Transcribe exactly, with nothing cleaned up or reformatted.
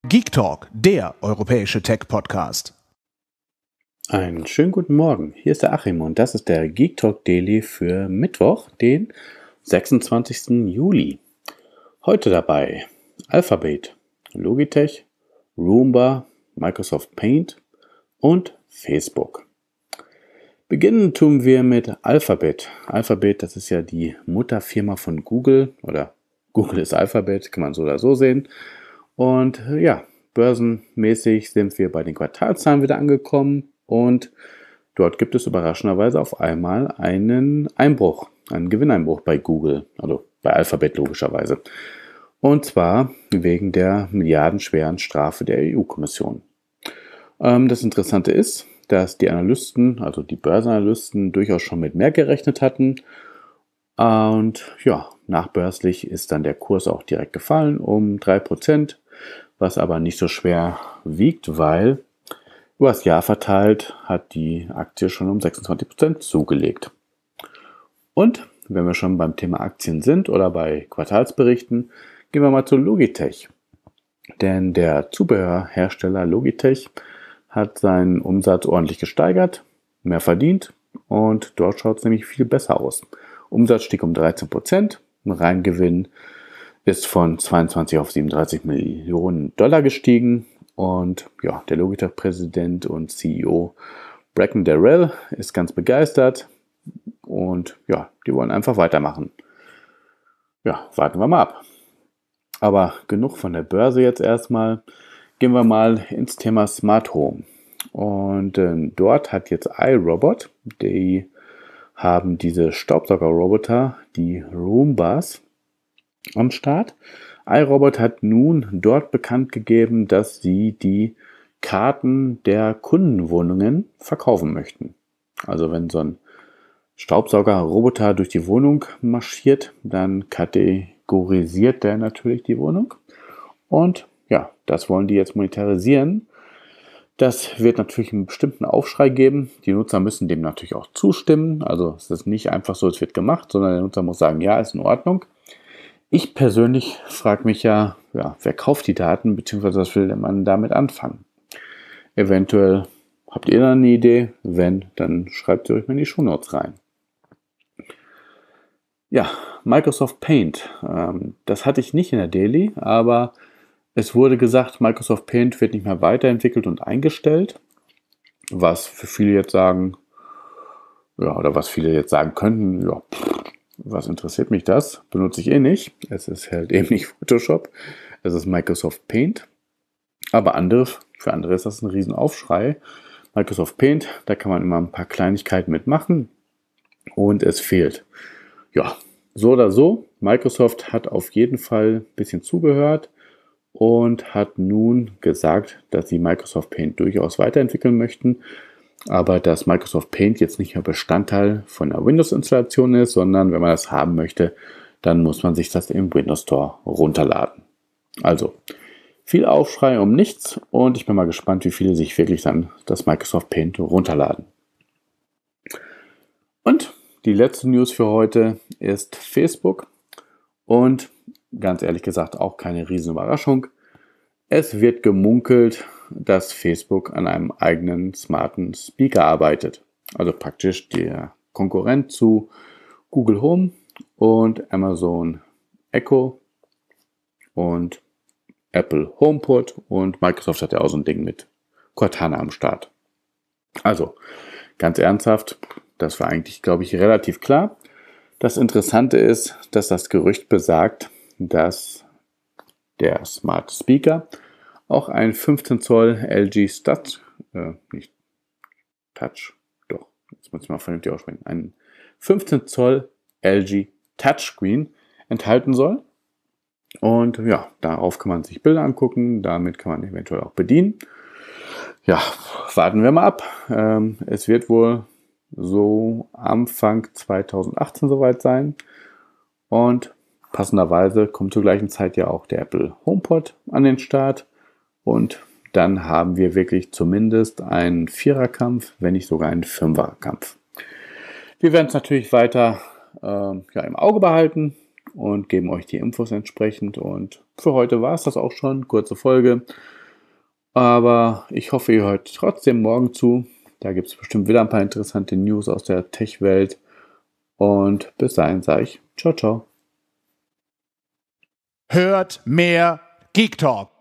Geek Talk, der europäische Tech-Podcast. Einen schönen guten Morgen. Hier ist der Achim und das ist der Geek Talk Daily für Mittwoch, den sechsundzwanzigsten Juli. Heute dabei Alphabet, Logitech, Roomba, Microsoft Paint und Facebook. Beginnen tun wir mit Alphabet. Alphabet, das ist ja die Mutterfirma von Google oder Google ist Alphabet, kann man so oder so sehen. Und ja, börsenmäßig sind wir bei den Quartalszahlen wieder angekommen und dort gibt es überraschenderweise auf einmal einen Einbruch, einen Gewinneinbruch bei Google, also bei Alphabet logischerweise. Und zwar wegen der milliardenschweren Strafe der E U-Kommission. Ähm, das Interessante ist, dass die Analysten, also die Börsenanalysten, durchaus schon mit mehr gerechnet hatten. Und ja, nachbörslich ist dann der Kurs auch direkt gefallen um drei Prozent, was aber nicht so schwer wiegt, weil über das Jahr verteilt hat die Aktie schon um sechsundzwanzig Prozent zugelegt. Und wenn wir schon beim Thema Aktien sind oder bei Quartalsberichten, gehen wir mal zu Logitech. Denn der Zubehörhersteller Logitech hat seinen Umsatz ordentlich gesteigert, mehr verdient und dort schaut es nämlich viel besser aus. Umsatz stieg um dreizehn Prozent, Reingewinn ist von zweiundzwanzig auf siebenunddreißig Millionen Dollar gestiegen und ja, der Logitech-Präsident und C E O Bracken Darrell ist ganz begeistert und ja, die wollen einfach weitermachen. Ja, warten wir mal ab. Aber genug von der Börse jetzt erstmal. Gehen wir mal ins Thema Smart Home. Und äh, dort hat jetzt iRobot, die haben diese Staubsaugerroboter, die Roombas, am Start. iRobot hat nun dort bekannt gegeben, dass sie die Karten der Kundenwohnungen verkaufen möchten. Also wenn so ein Staubsaugerroboter durch die Wohnung marschiert, dann kategorisiert der natürlich die Wohnung. Und ja, das wollen die jetzt monetarisieren. Das wird natürlich einen bestimmten Aufschrei geben. Die Nutzer müssen dem natürlich auch zustimmen. Also es ist nicht einfach so, es wird gemacht, sondern der Nutzer muss sagen, ja, ist in Ordnung. Ich persönlich frage mich ja, ja, wer kauft die Daten, beziehungsweise was will man damit anfangen? Eventuell habt ihr da eine Idee? Wenn, dann schreibt sie euch mal in die Shownotes rein. Ja, Microsoft Paint. Ähm, das hatte ich nicht in der Daily, aber es wurde gesagt, Microsoft Paint wird nicht mehr weiterentwickelt und eingestellt, was für viele jetzt sagen, ja, oder was viele jetzt sagen könnten, ja, pff, was interessiert mich das? Benutze ich eh nicht. Es ist halt eben nicht Photoshop, es ist Microsoft Paint. Aber andere, für andere ist das ein Riesenaufschrei. Microsoft Paint, da kann man immer ein paar Kleinigkeiten mitmachen und es fehlt. Ja, so oder so, Microsoft hat auf jeden Fall ein bisschen zugehört und hat nun gesagt, dass sie Microsoft Paint durchaus weiterentwickeln möchten, aber dass Microsoft Paint jetzt nicht mehr Bestandteil von der Windows-Installation ist, sondern wenn man das haben möchte, dann muss man sich das im Windows Store runterladen. Also viel Aufschrei um nichts und ich bin mal gespannt, wie viele sich wirklich dann das Microsoft Paint runterladen. Und die letzte News für heute ist Facebook und ganz ehrlich gesagt auch keine Riesenüberraschung. Es wird gemunkelt, dass Facebook an einem eigenen smarten Speaker arbeitet. Also praktisch der Konkurrent zu Google Home und Amazon Echo und Apple HomePod und Microsoft hat ja auch so ein Ding mit Cortana am Start. Also ganz ernsthaft, das war eigentlich, glaube ich, relativ klar. Das Interessante ist, dass das Gerücht besagt, dass der Smart Speaker auch ein fünfzehn Zoll L G Touch, äh, nicht Touch, doch, jetzt muss ich mal vernünftig aussprechen, ein fünfzehn Zoll L G Touchscreen enthalten soll. Und ja, darauf kann man sich Bilder angucken, damit kann man eventuell auch bedienen. Ja, warten wir mal ab. Ähm, es wird wohl so Anfang zweitausendachtzehn soweit sein. Und passenderweise kommt zur gleichen Zeit ja auch der Apple HomePod an den Start. Und dann haben wir wirklich zumindest einen Viererkampf, wenn nicht sogar einen Fünferkampf. Wir werden es natürlich weiter äh, ja, im Auge behalten und geben euch die Infos entsprechend. Und für heute war es das auch schon. Kurze Folge. Aber ich hoffe, ihr hört trotzdem morgen zu. Da gibt es bestimmt wieder ein paar interessante News aus der Tech-Welt. Und bis dahin sage ich ciao, ciao. Hört mehr Geek Talk.